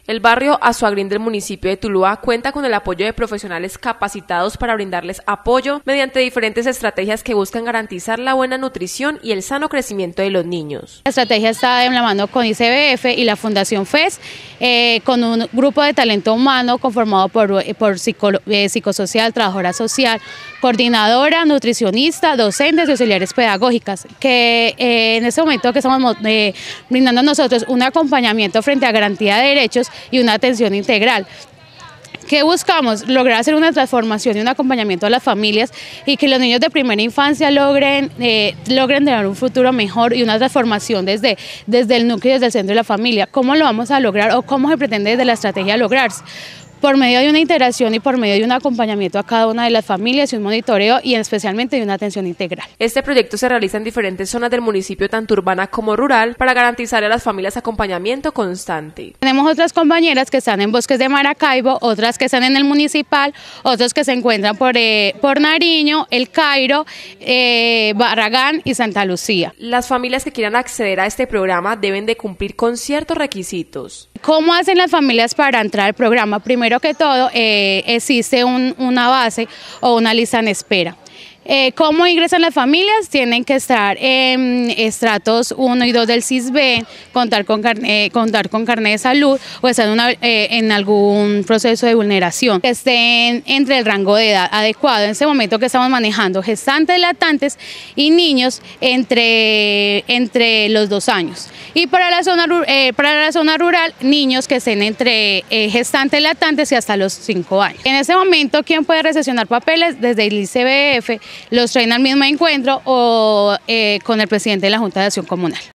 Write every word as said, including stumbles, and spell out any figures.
El barrio Azuagrín del municipio de Tuluá cuenta con el apoyo de profesionales capacitados para brindarles apoyo mediante diferentes estrategias que buscan garantizar la buena nutrición y el sano crecimiento de los niños. La estrategia está de la mano con I C B F y la Fundación F E S, eh, con un grupo de talento humano conformado por, por psico, eh, psicosocial, trabajadora social, coordinadora, nutricionista, docentes y auxiliares pedagógicas, que eh, en este momento que estamos eh, brindando a nosotros un acompañamiento frente a garantía de derechos y una atención integral. ¿Qué buscamos? Lograr hacer una transformación y un acompañamiento a las familias y que los niños de primera infancia logren, eh, logren tener un futuro mejor y una transformación desde, desde el núcleo y desde el centro de la familia. ¿Cómo lo vamos a lograr o cómo se pretende desde la estrategia lograrse? Por medio de una integración y por medio de un acompañamiento a cada una de las familias y un monitoreo y especialmente de una atención integral. Este proyecto se realiza en diferentes zonas del municipio, tanto urbana como rural, para garantizar a las familias acompañamiento constante. Tenemos otras compañeras que están en Bosques de Maracaibo, otras que están en el municipal, otros que se encuentran por, eh, por Nariño, El Cairo, eh, Barragán y Santa Lucía. Las familias que quieran acceder a este programa deben de cumplir con ciertos requisitos. ¿Cómo hacen las familias para entrar al programa? Primero que todo, eh, existe un, una base o una lista en espera. Eh, ¿Cómo ingresan las familias? Tienen que estar en estratos uno y dos del C I S B E N, contar con, carne, contar con carnet de salud o estar en, una, eh, en algún proceso de vulneración. Que estén entre el rango de edad adecuado. En este momento que estamos manejando gestantes, lactantes y niños entre, entre los dos años. Y para la zona, eh, para la zona rural, niños que estén entre eh, gestantes, lactantes y hasta los cinco años. En este momento, ¿quién puede recepcionar papeles? Desde el I C B F, los traen al mismo encuentro o eh, con el presidente de la Junta de Acción Comunal.